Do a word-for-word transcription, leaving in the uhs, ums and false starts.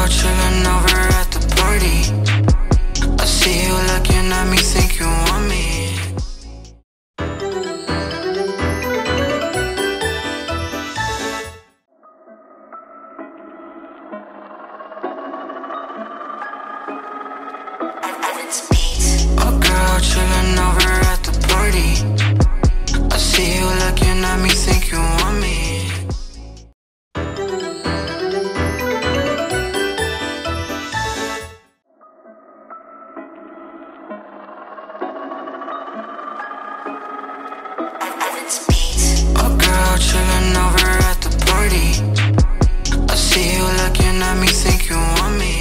chillin' over at the party. I see you looking at me, think you want me. A girl chillin' over at the party. I see you looking at me, think you want me. A girl chillin' over at the party. I see you looking at me, think you want me.